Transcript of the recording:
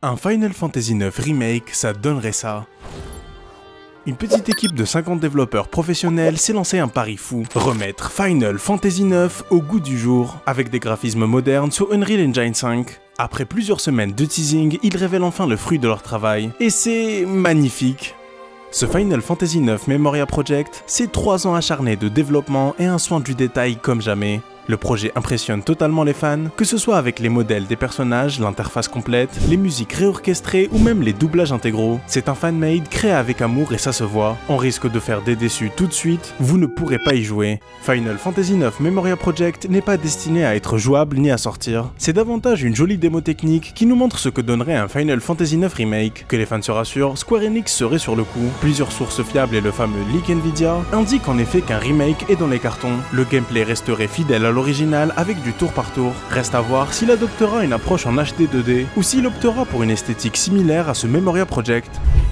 Un Final Fantasy IX Remake, ça donnerait ça. Une petite équipe de 50 développeurs professionnels s'est lancé un pari fou, remettre Final Fantasy IX au goût du jour, avec des graphismes modernes sur Unreal Engine 5. Après plusieurs semaines de teasing, ils révèlent enfin le fruit de leur travail, et c'est magnifique. Ce Final Fantasy IX Memoria Project, c'est 3 ans acharnés de développement et un soin du détail comme jamais. Le projet impressionne totalement les fans, que ce soit avec les modèles des personnages, l'interface complète, les musiques réorchestrées ou même les doublages intégraux. C'est un fan-made créé avec amour et ça se voit. On risque de faire des déçus tout de suite, vous ne pourrez pas y jouer. Final Fantasy IX Memoria Project n'est pas destiné à être jouable ni à sortir. C'est davantage une jolie démo technique qui nous montre ce que donnerait un Final Fantasy IX Remake. Que les fans se rassurent, Square Enix serait sur le coup. Plusieurs sources fiables et le fameux leak Nvidia indiquent en effet qu'un remake est dans les cartons. Le gameplay resterait fidèle à l'original avec du tour par tour. Reste à voir s'il adoptera une approche en HD 2D ou s'il optera pour une esthétique similaire à ce Memoria Project.